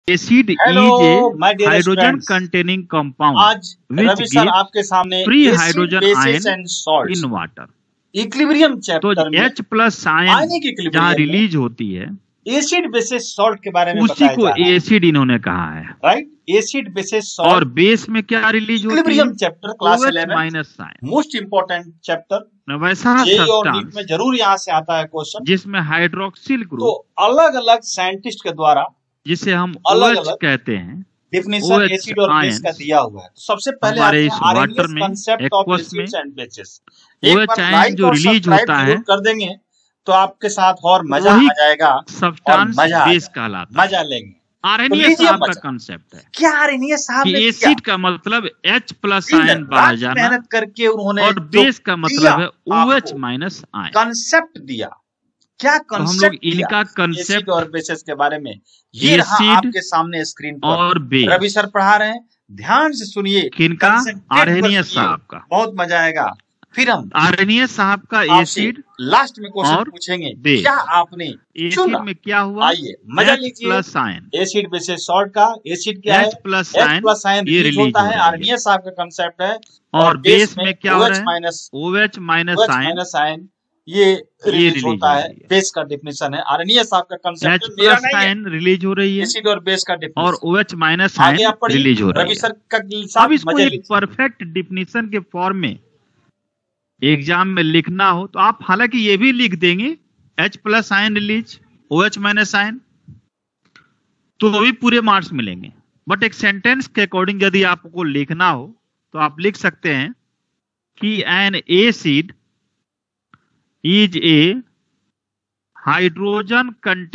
Acid hello is a my dearest hydrogen friends, containing compound आज which Ravi sir gives आपके सामने free acid hydrogen bases ion and salts in water। Equilibrium तो chapter में H plus ion ionic जहाँ equilibrium में release होती है acid bases salt के बारे में उसी बताया को जा रहा है। एसिड इन्होंने कहा है। राइट, एसिड बेसिस और सॉल्ट बेस में क्या रिलीज होती है? Equilibrium chapter class OH 11 minus ion. Most important chapter, वैसा जेई और नीट में सब्सटेंस जरूर यहाँ से आता है क्वेश्चन। जिसमें हाइड्रोक्सिल तो ग्रुप अलग अलग साइंटिस्ट के द्वारा जिसे हम अलग OH अलग कहते हैं, डिफिनेशन OH एसिड और बेस का आयंस दिया हुआ है। तो सबसे पहले हमारे आते इस हैं वाटर आरएनएस में कंसेप्ट ऑफ एक्वस में एसिड्स एंड बेसिस। एक OH बार आयन लाइक जो और रिलीज सब्सक्राइब होता है जरूर कर देंगे तो आपके साथ और मजा वही आ जाएगा और सब्सटेंस मजा आ बेस जाएगा, कहलाता मजा है। लेंगे। तो आरएनए लीजिए साहब का मजा। कंसेप्ट है क्या आरएनएस साहब कि ने किया? एसिड का मतलब H प्लस दिन आयन बाहर रात जाना मेहनत करके उन्होंने और जो बेस का दिया मतलब है OH आपको माइनस आयन। कंसेप्ट दिया, क्या तो हम लोग कंसेप्ट दिया इनका एसिड कंसेप्ट और बेसिस के बारे में, ये रहा एसिड आपके सामने स्क्रीन पर। और रवि बेस सर पढ़ा रहे हैं, ध्यान से सुनिए, किनका? कंसंट्रेट कर आरएनए सुनिए, साहब का। बहुत मजा आएगा। फिर हम आरएनए साहब का आपसे एसिड लास्ट में क्वेश्चन और पूछेंगे, बेस। क्या आपने एसिड चुना? में क्या हुआ? आइए मजा H लीजिए। Plus ion. Acid bases salt का एसिड क्या है? H plus H ion plus ion ये रिलीज रिलीज होता हो है, रही है। आरएनए साहब का कंसेप्ट है। और बेस में क्या हो OH रहा है? Minus OH minus OH ion minus ion ये रिलीज रिलीज होता हो है। रही है। बेस का डिफिनेशन है, आरएनए साहब का कंसेप्ट H मेरा प्लस नहीं है। आयन रिलीज हो रही है एसिड और बेस का और डिफिनेशन OH माइनस आगे आयन आप पढ़िए, रिलीज हो रही रवि है। सर का अब साथ इसको मजे एक लीजिए। परफेक्ट डिफिनीशन के फॉर्म में एग्जाम में लिखना हो तो आप हालांकि ये भी लिख देंगे H plus ion release OH minus ion, तो भी पूरे मार्क्स मिलेंगे। बट एक सेंटेंस के अकॉर्डिंग यदि आपको लिखना हो तो आप लिख सकते हैं कि an acid is a hydrogen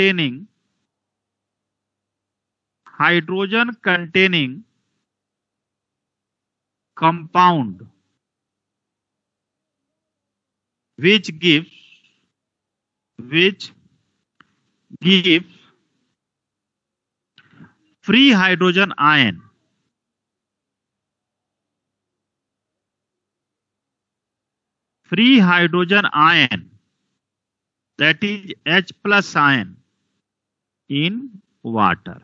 containing compound which gives free hydrogen ion that is H plus ion in water।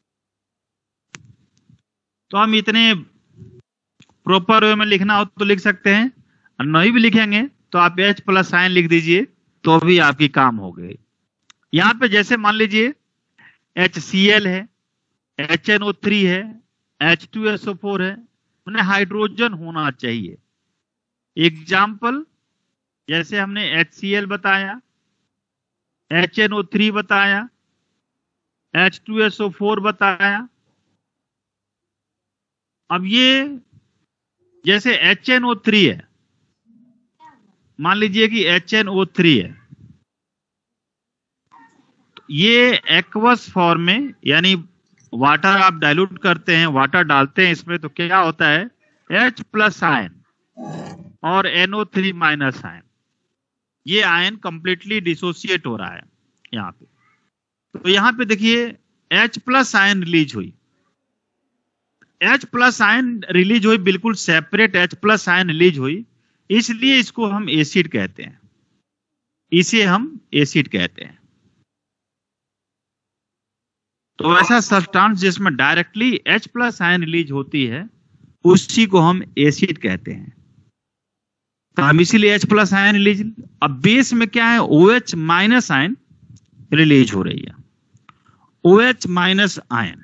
तो हम इतने प्रॉपर वे में लिखना हो तो लिख सकते हैं, और नहीं भी लिखेंगे तो आप H प्लस आयन लिख दीजिए तो भी आपकी काम हो गई। यहाँ पे जैसे मान लीजिए HCl है, HNO3 है, H2SO4 है, उन्हें हाइड्रोजन होना चाहिए। एग्जाम्पल जैसे हमने HCl बताया, HNO3 बताया, H2SO4 बताया। अब ये जैसे HNO3 है, मान लीजिए कि HNO3 है, ये एक्वस फॉर्म में यानी वाटर आप डाइल्यूट करते हैं, वाटर डालते हैं इसमें, तो क्या होता है H प्लस आयन और NO3 माइनस आयन, ये आयन कंप्लीटली डिसोसिएट हो रहा है यहाँ पे। तो यहाँ पे देखिए H प्लस आयन रिलीज हुई, H प्लस आयन रिलीज हुई, बिल्कुल separate H plus ion release हुई, इसलिए इसको हम एसिड कहते हैं, इसे हम एसिड कहते हैं। तो ऐसा सब्सटेंस जिसमें directly H plus ion release होती है उसी को हम एसिड कहते हैं। तो हम इसीलिए H प्लस आयन रिलीज। अब बेस में क्या है? OH माइनस आयन रिलीज हो रही है, OH माइनस आयन।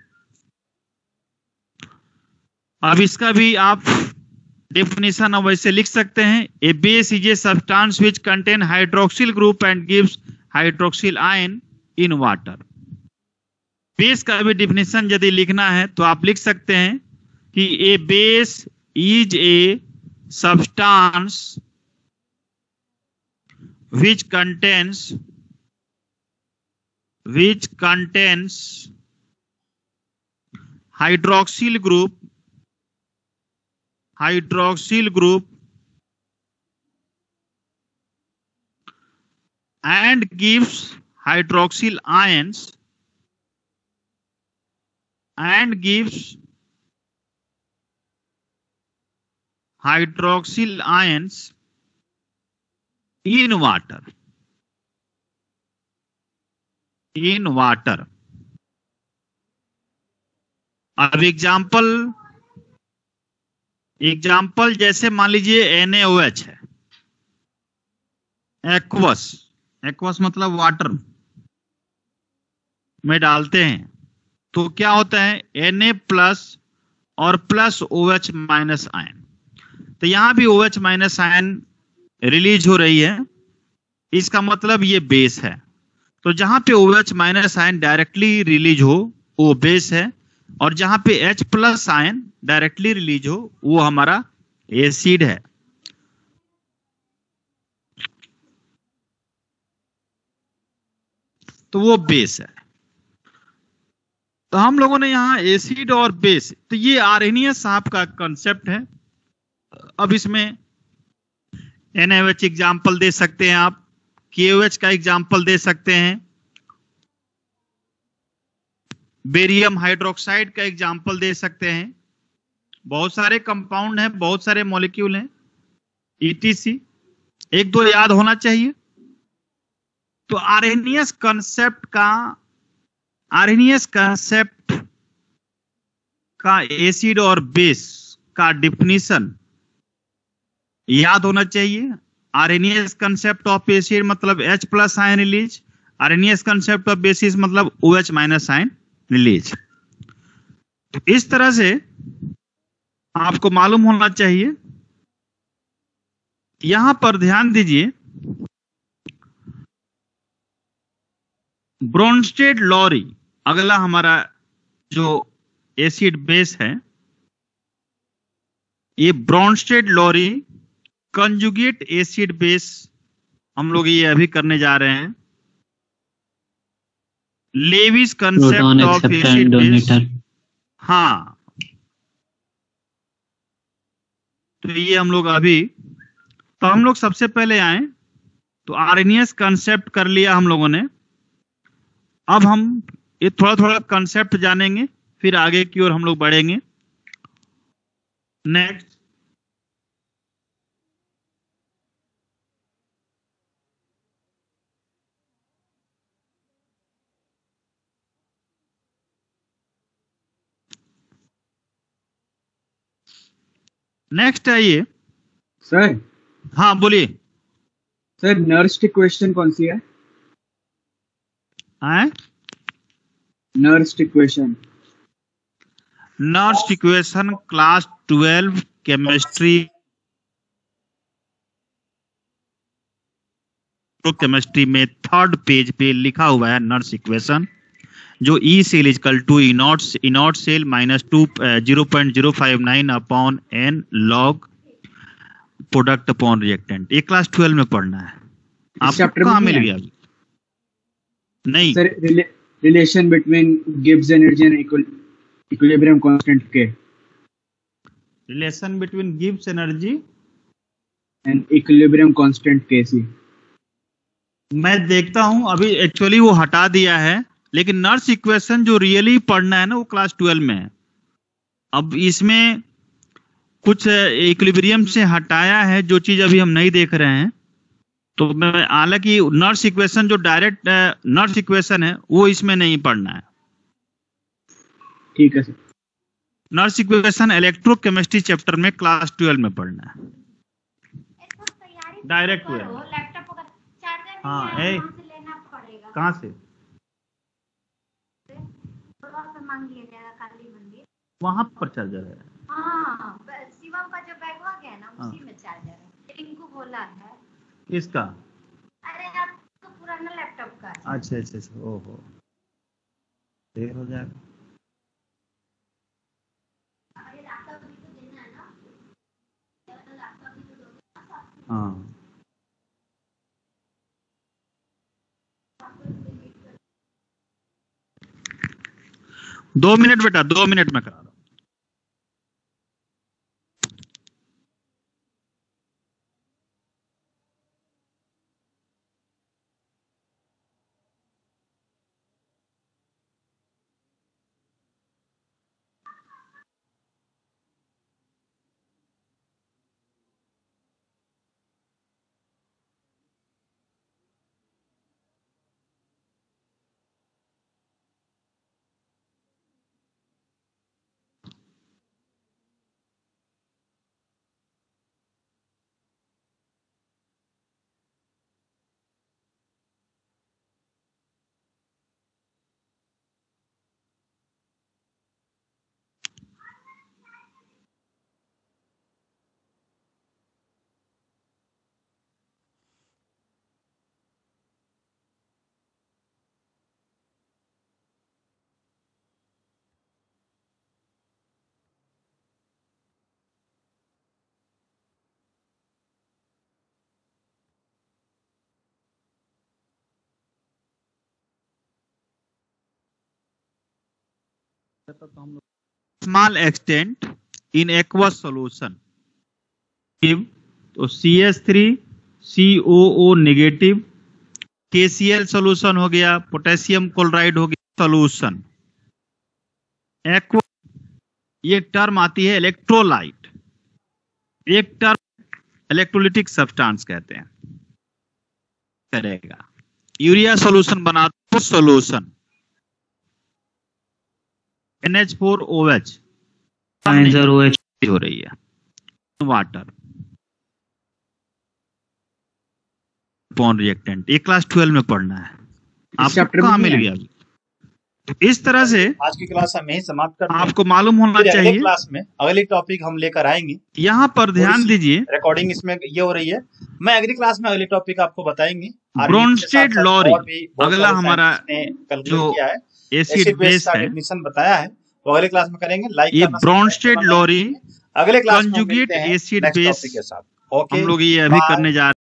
अब इसका भी आप डेफिनेशन अब वैसे लिख सकते हैं, a base is a substance which contain hydroxyl group and gives hydroxyl ion in water. Base का भी डिफिनेशन यदि लिखना है तो आप लिख सकते हैं कि a base is a substance which contains hydroxyl group and gives hydroxyl ions in water। अब एग्जाम्पल जैसे मान लीजिए NaOH है, एक्वस मतलब वाटर में डालते हैं तो क्या होता है Na प्लस और प्लस OH माइनस आयन। तो यहां भी OH माइनस आयन रिलीज हो रही है, इसका मतलब ये बेस है। तो जहां पे OH minus ion directly release हो वो बेस है, और जहां पे H plus ion directly release हो वो हमारा एसिड है। तो वो बेस है। तो हम लोगों ने यहाँ एसिड और बेस, तो ये आर्हेनियस साहब का कंसेप्ट है। अब इसमें NaOH एग्जाम्पल दे सकते हैं आप, KOH का एग्जाम्पल दे सकते हैं, बेरियम हाइड्रोक्साइड का एग्जाम्पल दे सकते हैं। बहुत सारे कंपाउंड हैं, बहुत सारे मॉलिक्यूल हैं, ETC एक दो याद होना चाहिए। तो आर्हेनियस कंसेप्ट का एसिड और बेस का डिफिनीशन याद होना चाहिए। आर्हेनियस कंसेप्ट ऑफ एसिड मतलब H plus ion release, Arrhenius concept of bases मतलब OH माइनस आयन रिलीज। तो इस तरह से आपको मालूम होना चाहिए। यहां पर ध्यान दीजिए, ब्रोंस्टेड लॉरी अगला हमारा जो एसिड बेस है, ये Bronsted Lowry conjugate acid base हम लोग ये अभी करने जा रहे हैं। Lewis concept of acid base, हाँ, तो ये हम लोग अभी, तो हम लोग सबसे पहले आए तो आर्हेनियस कंसेप्ट कर लिया हम लोगों ने। अब हम ये थोड़ा थोड़ा कंसेप्ट जानेंगे, फिर आगे की ओर हम लोग बढ़ेंगे। नेक्स्ट, नेक्स्ट आइए सर। हाँ बोलिए। सर नर्स्ट इक्वेशन कौन सी है? नर्स्ट इक्वेशन क्लास 12 केमिस्ट्री में थर्ड पेज पे लिखा हुआ है नर्स इक्वेशन, जो E cell equal to E naught cell minus 0.059 upon N log product upon reactant. ये क्लास 12 में पढ़ना है। आपको कहाँ मिल गया अभी? नहीं सर, relation between Gibbs energy and equilibrium constant के, relation between Gibbs energy and equilibrium constant के सी। मैं देखता हूं, अभी एक्चुअली वो हटा दिया है, लेकिन नर्स इक्वेशन जो रियली पढ़ना है ना वो क्लास 12 में है। अब इसमें कुछ इक्विलिब्रियम से हटाया है जो चीज अभी हम नहीं देख रहे हैं। तो मैं, हालांकि नर्स इक्वेशन जो डायरेक्ट नर्स इक्वेशन है वो इसमें नहीं पढ़ना है। ठीक है sir. Nernst equation electrochemistry chapter में क्लास 12 में पढ़ना है, डायरेक्ट वे। हाँ, कहाँ से? वहां पर चार्जर है। हाँ, शिवम का जो बैग हुआ गया ना, उसी में चार्जर है। टिंकू बोला है। किसका? अरे आप तो पुराना लैपटॉप का। अच्छा अच्छा अच्छा, ओहो, देर हो जाएगा। हाँ, 2 मिनट बेटा, 2 मिनट में करा रहा हूं। Small extent in aqueous solution, तो CH3 COO negative, KCl solution हो गया, पोटेशियम क्लोराइड हो गया सॉल्यूशन। एक्वा, ये टर्म आती है इलेक्ट्रोलाइट, एक टर्म इलेक्ट्रोलिटिक सब्सटेंस कहते हैं करेगा। यूरिया सॉल्यूशन बनाते सॉल्यूशन NH4OH आंसर OH हो रही है, वाटर पॉन रिएक्टेंट। ये क्लास 12 में पढ़ना है, आपको चैप्टर कहाँ में मिल नहीं गया? इस तरह से आज की क्लास हम यही समाप्त करते हैं। आपको मालूम होना फिर अगले चाहिए। क्लास में अगले टॉपिक हम लेकर आएंगे। यहाँ पर ध्यान थोड़ी सी दीजिए, रिकॉर्डिंग इसमें ये हो रही है। मैं अगली क्लास में अगले टॉपिक आपको बताएंगे। ब्रोनस्टेड लॉरी अगला हमारा जो जो किया है एसिड बेस का है, डेफिनेशन बताया है, वो अगले क्लास में करेंगे। लाइक ये करना, ब्रोनस्टेड लॉरी अगले क्लास में कंजुगेट मिलते हैं एसिड नेक्स्ट बेस टॉपिक के साथ। ओके, हम लोग ये अभी बाय। करने जा रहे हैं।